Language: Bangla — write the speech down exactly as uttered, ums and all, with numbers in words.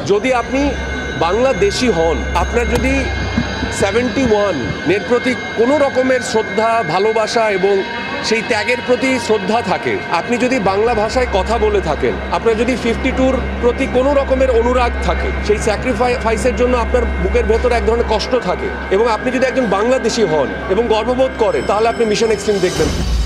যদি আপনি বাংলাদেশি হন, আপনার যদি সেভেন্টি ওয়ান এর প্রতি কোনো রকমের শ্রদ্ধা, ভালোবাসা এবং সেই ত্যাগের প্রতি শ্রদ্ধা থাকে, আপনি যদি বাংলা ভাষায় কথা বলে থাকেন, আপনার যদি ফিফটি টুর প্রতি কোনো রকমের অনুরাগ থাকে, সেই স্যাক্রিফাইসের জন্য আপনার বুকের ভেতরে এক ধরনের কষ্ট থাকে, এবং আপনি যদি একজন বাংলাদেশি হন এবং গর্ববোধ করেন, তাহলে আপনি মিশন এক্সট্রিম দেখবেন।